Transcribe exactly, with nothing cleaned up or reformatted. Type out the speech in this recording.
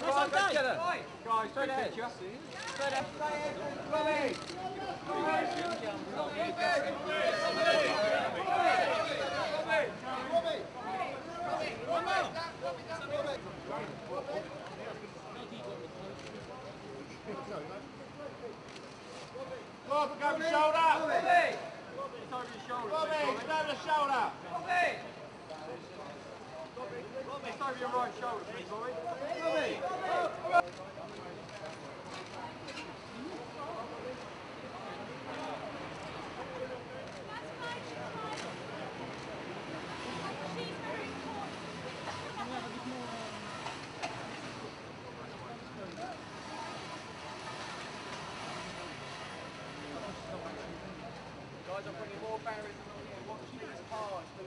Right, let's get it. Guys, Straight ahead. Straight ahead. Robbie. Go up and go over the shoulder. Robbie. It's over your shoulder. Robbie, it's over the shoulder. Robbie. Robbie, it's over your right shoulder, please, Robbie. Robbie. Guys, I'm putting more barriers along here. Watch these hard.